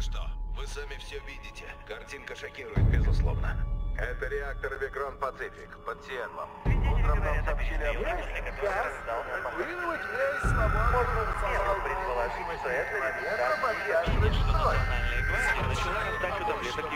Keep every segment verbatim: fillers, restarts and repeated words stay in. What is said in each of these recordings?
что? Вы сами все видите. Картинка шокирует, безусловно. Это реактор Вегрон Пацифик под Сиэтлом. Утром нам сообщили о взрыве, который раздался по Вынуть весь свободный Можно смело предположить, что это результат строй. Начала раздачу таблеток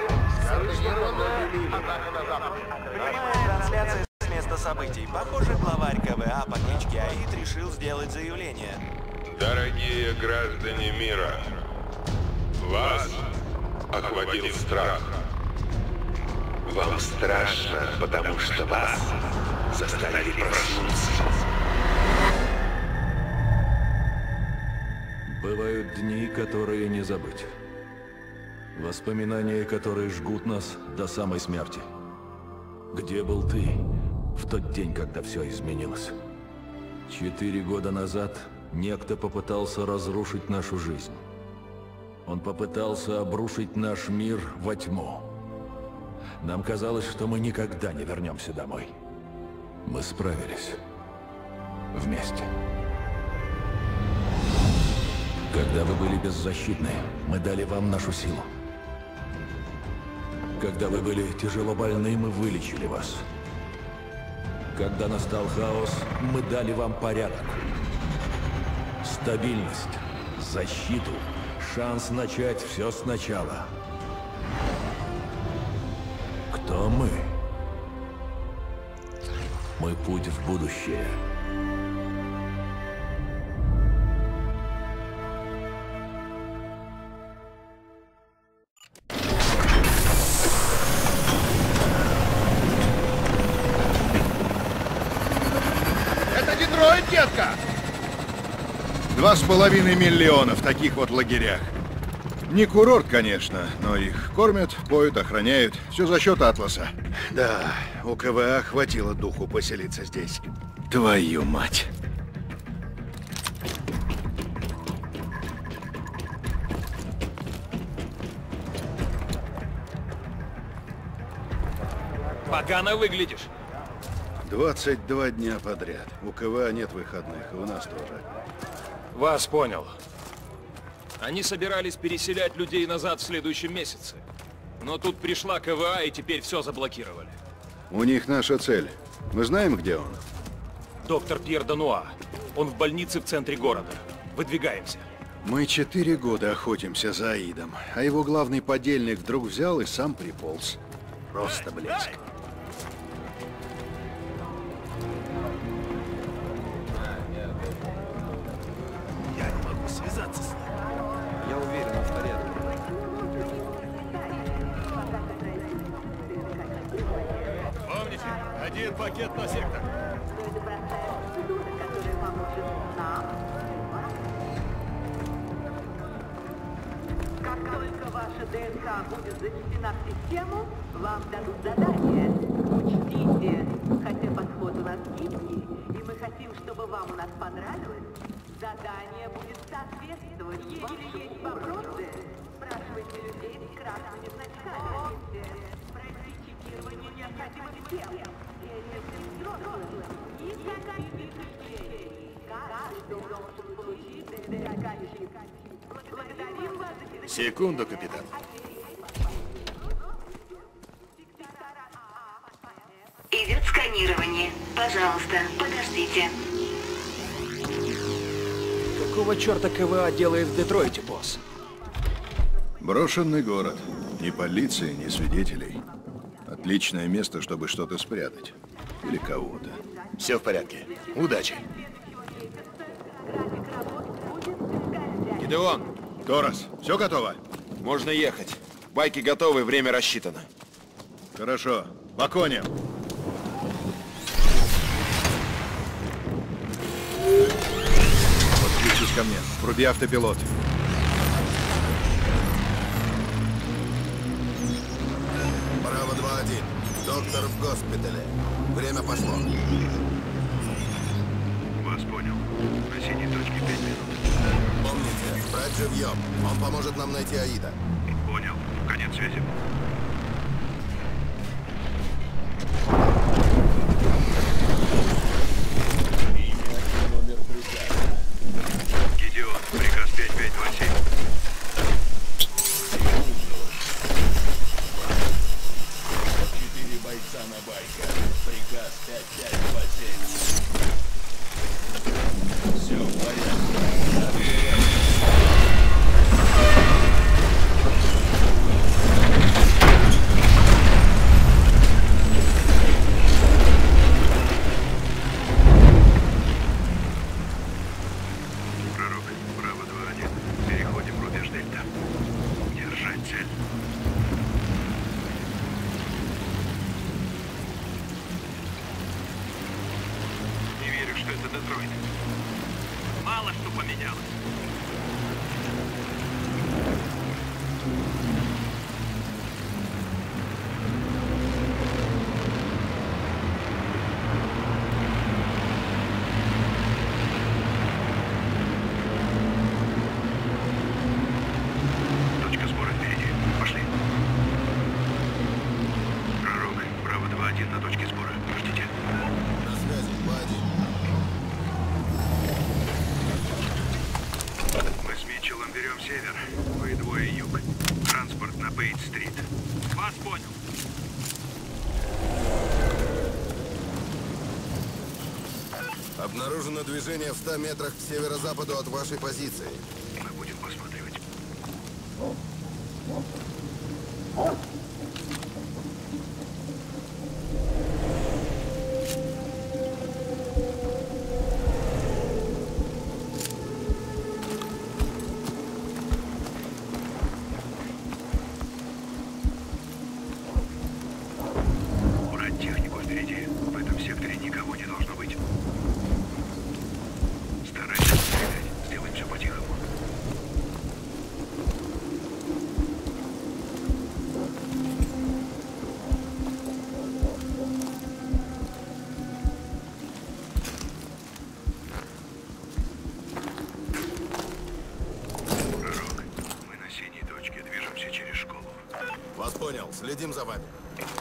Прямая трансляция с места событий. Похоже, главарь КВА по кличке Аид решил сделать заявление. Дорогие граждане мира, вас охватил страх. Вам страшно, потому что вас заставили проснуться. Бывают дни, которые не забыть. Воспоминания, которые жгут нас до самой смерти. Где был ты в тот день, когда все изменилось? Четыре года назад некто попытался разрушить нашу жизнь. Он попытался обрушить наш мир во тьму. Нам казалось, что мы никогда не вернемся домой. Мы справились. Вместе. Когда вы были беззащитны, мы дали вам нашу силу. Когда вы были тяжело больны, мы вылечили вас. Когда настал хаос, мы дали вам порядок. Стабильность, защиту, шанс начать все сначала. Кто мы? Мы путь в будущее. Это Детройт, детка! Два с половиной миллиона в таких вот лагерях. Не курорт, конечно, но их кормят, поют, охраняют. Все за счет Атласа. Да, у КВА хватило духу поселиться здесь. Твою мать. Погано выглядишь. двадцать два дня подряд. У КВА нет выходных, и у нас тоже. Вас понял. Они собирались переселять людей назад в следующем месяце. Но тут пришла КВА, и теперь все заблокировали. У них наша цель. Мы знаем, где он? Доктор Пьер Дануа. Он в больнице в центре города. Выдвигаемся. Мы четыре года охотимся за Аидом, а его главный подельник вдруг взял и сам приполз. Просто блеск. Я не могу связаться с ним. Я уверен, он в порядке. Помните, один пакет на сектор. Как только ваша ДНК будет занесена в систему, вам дадут задание. Учтите, хотя подход у нас гибкий, и мы хотим, чтобы вам у нас понравилось, задание будет соответствовать. Если есть вопросы, спрашивайте людей с красными значками. Пройти чипирование необходимо всем. Если взрослым, никаких впечатлений. Каждый должен получить ДНК-чип. Благодарим вас за передачу. Секунду, капитан. Идет сканирование. Пожалуйста, подождите. Какого черта КВА делает в Детройте, босс? Брошенный город. Ни полиции, ни свидетелей. Отличное место, чтобы что-то спрятать. Или кого-то. Все в порядке. Удачи. Гидеон! Торос, все готово? Можно ехать. Байки готовы, время рассчитано. Хорошо. По коням. Подключись ко мне. Вруби автопилот. Браво два один. Доктор в госпитале. Время пошло. Вас понял. На синей точке пять минут. Помните, брать живьем. Он поможет нам найти Аида. Понял. Конец связи. Гидеон, приказ пять пять два семь. Джокер, вы двое юг. Транспорт на Бейт-стрит. Вас понял. Обнаружено движение в ста метрах к северо-западу от вашей позиции. Мы будем посматривать. Убрать технику впереди. В этом секторе никого не должно быть. Старайся стрелять. Сделаем все по-тихому. Пророк, мы на синей точке. Движемся через школу. Вас понял. Следим за вами.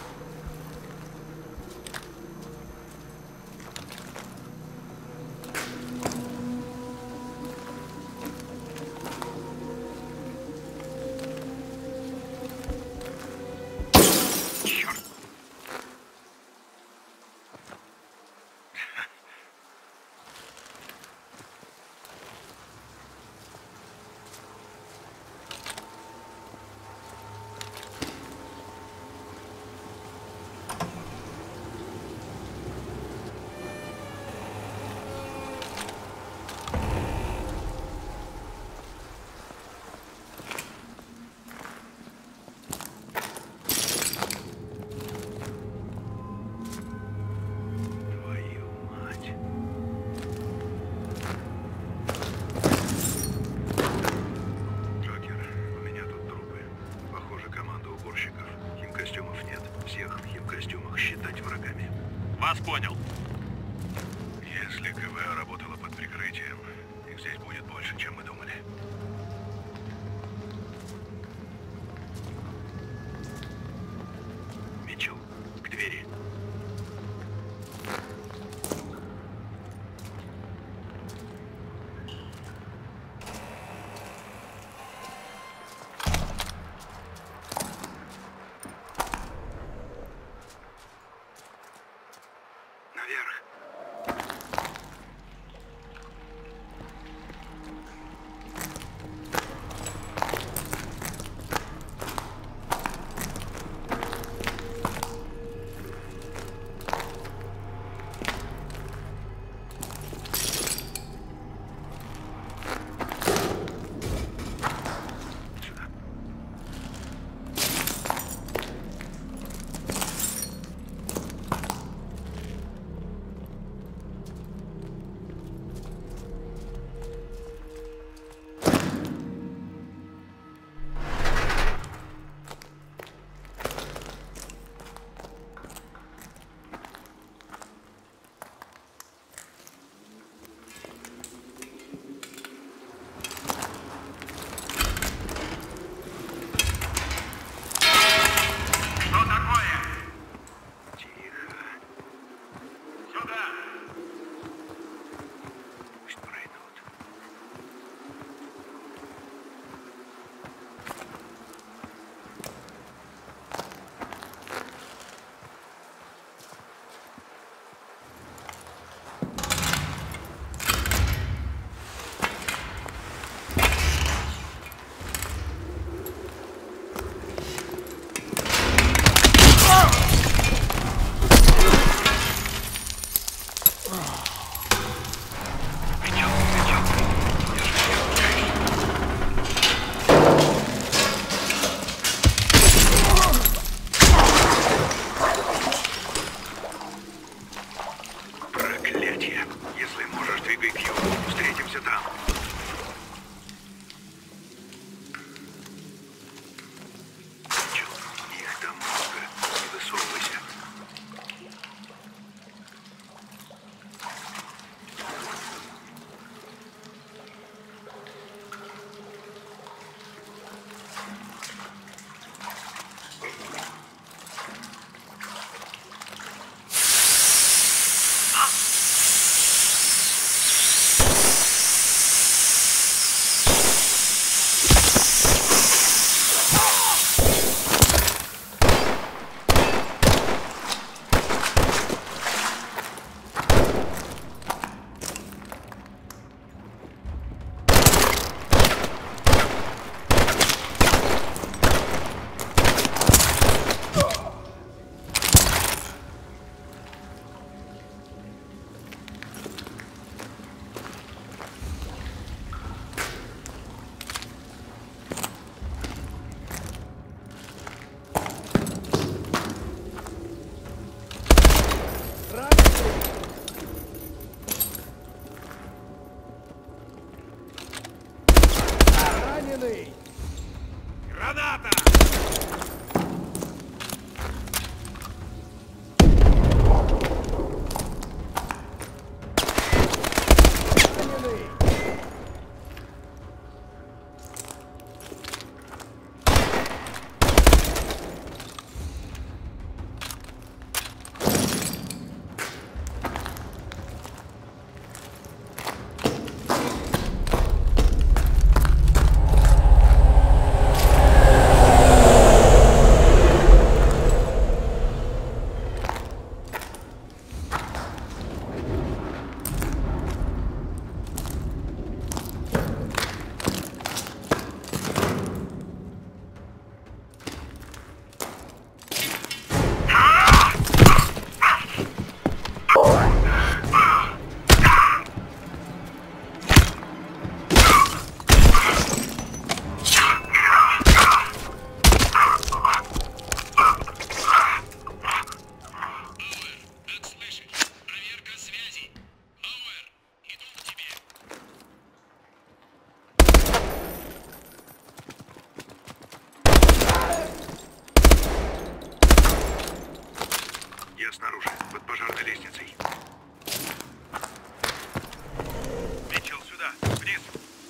Черт! Твою мать. Джокер, у меня тут трупы. Похоже, команда уборщиков. Химкостюмов нет. Всех в химкостюмах считать врагами. Вас понял. Если КВА работала под прикрытием, их здесь будет больше, чем мы думали. Митчелл, к двери. Граната! Я снаружи, под пожарной лестницей. Митчелл, сюда, вниз.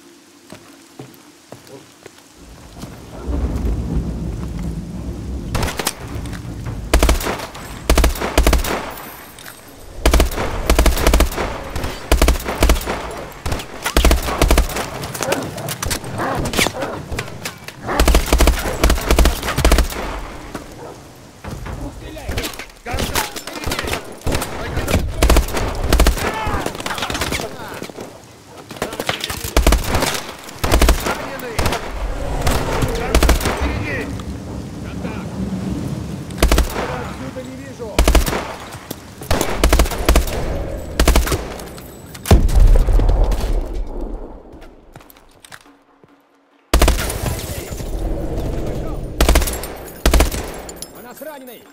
Раненый!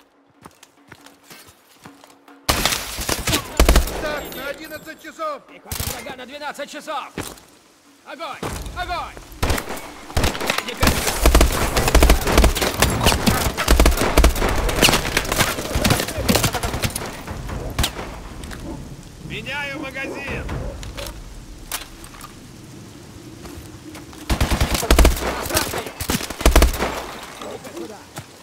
Так, на одиннадцать часов! Пехота врага на двенадцать часов! Огонь! Огонь! Меняю магазин! Сюда!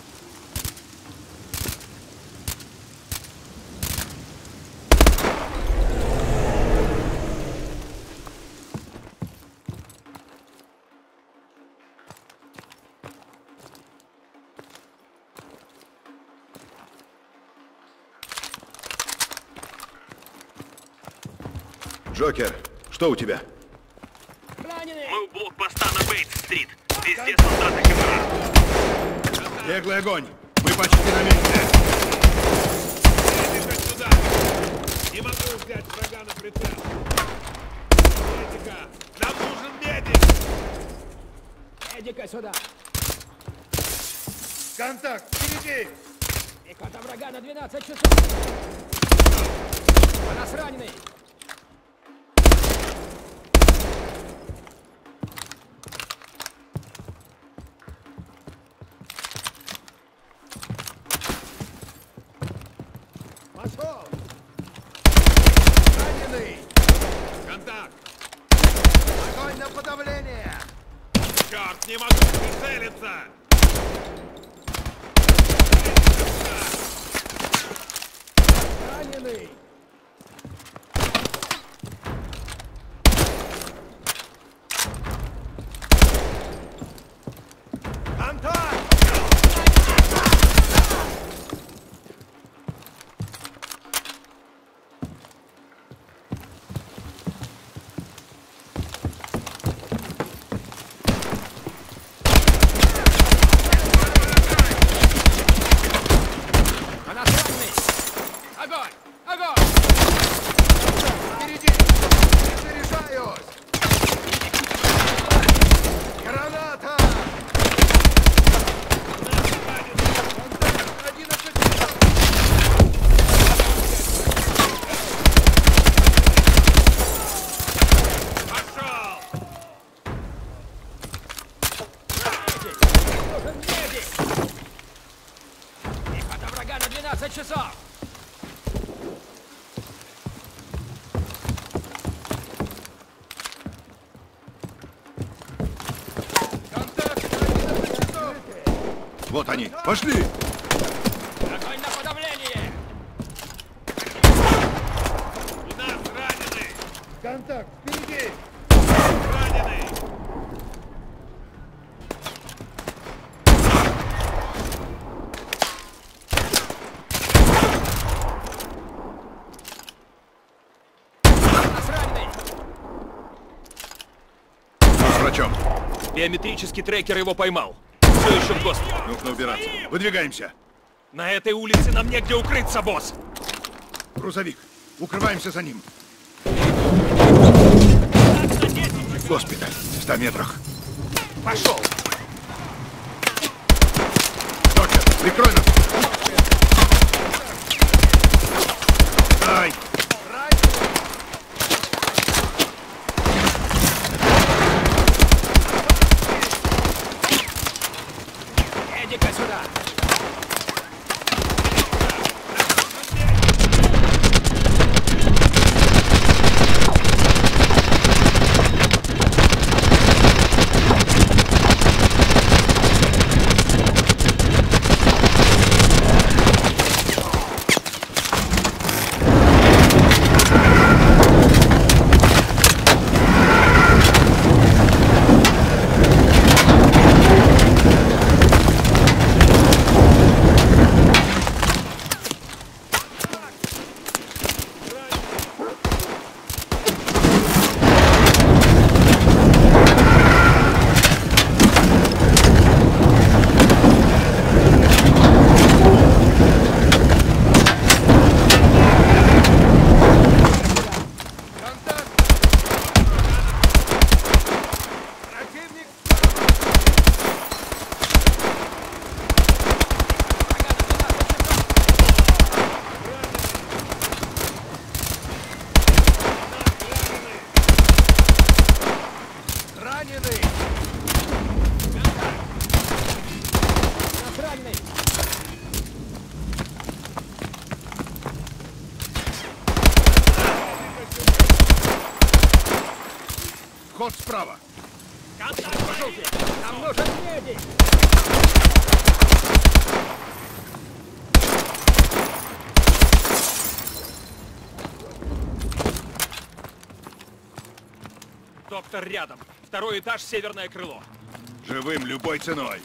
Джокер, что у тебя? Мы у блокпоста на Бейтс-стрит. Везде солдаты КВА. Беглый огонь! Мы почти на месте! Бежать сюда! Не могу взять врага на прицел. Медика! Нам нужен медик! Медика сюда! Контакт! Впереди! Пехота врага на двенадцать часов! У нас раненый! Пошел! Раненый! Контакт! Огонь на подавление! Черт, не могу прицелиться! Раненый! Огонь! Огонь! часов! Вот они, пошли! Огонь на подавление! У нас раненый! Контакт, впереди! Раненый! Нас раненый! С врачом. Биометрический трекер его поймал. Все еще в госпитале. Нужно убираться. Выдвигаемся. На этой улице нам негде укрыться, босс. Грузовик. Укрываемся за ним. Госпиталь. В ста метрах. Пошел. Докер, прикрой нас. Ай! Иди-ка сюда. Ход справа. Контакт, пошелте! Нам нужен медик! Доктор рядом. Второй этаж, северное крыло. Живым любой ценой.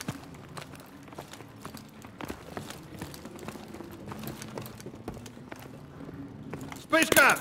Вспышка!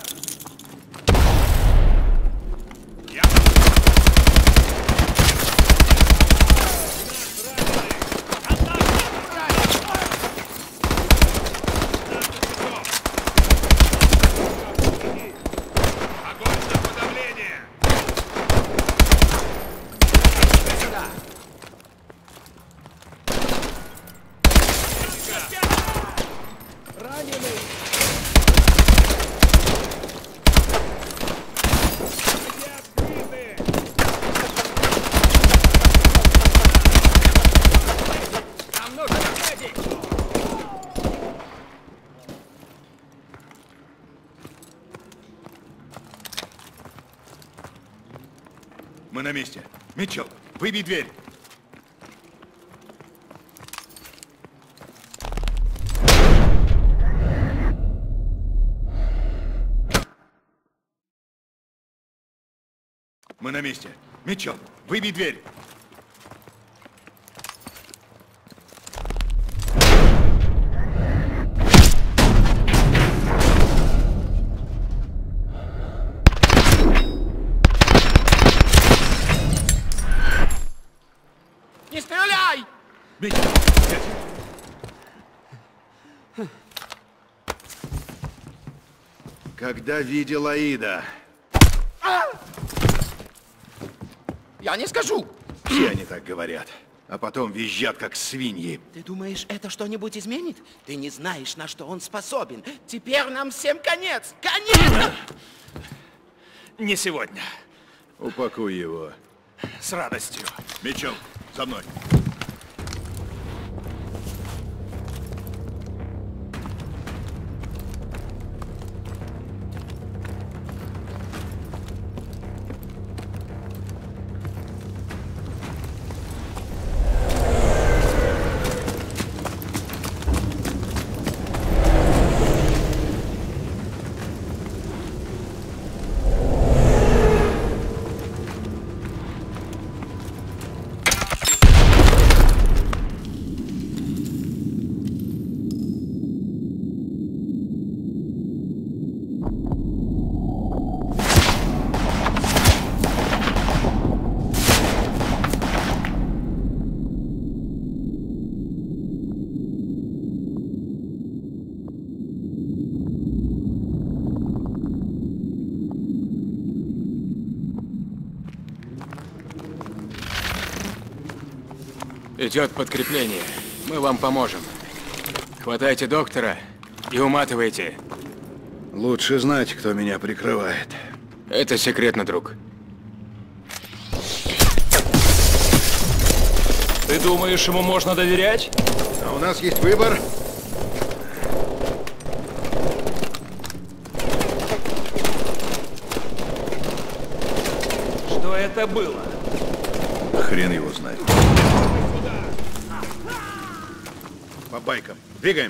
Мы на месте. Митчелл, выбей дверь. Мы на месте. Митчелл, выбей дверь. Не стреляй! Митчелл, сядь. Когда видел Аида? Я не скажу! Все они так говорят. А потом визжат, как свиньи. Ты думаешь, это что-нибудь изменит? Ты не знаешь, на что он способен. Теперь нам всем конец! Конец! Не сегодня. Упакуй его. С радостью. Митчелл, за мной. Идет подкрепление. Мы вам поможем. Хватайте доктора и уматывайте. Лучше знать, кто меня прикрывает. Это секретно, друг. Ты думаешь, ему можно доверять? А у нас есть выбор. Что это было? Хрен его знает. По байкам. Двигаем.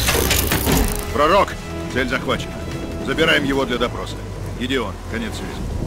Пророк! Цель захвачена. Забираем его для допроса. Гедеон, конец связи.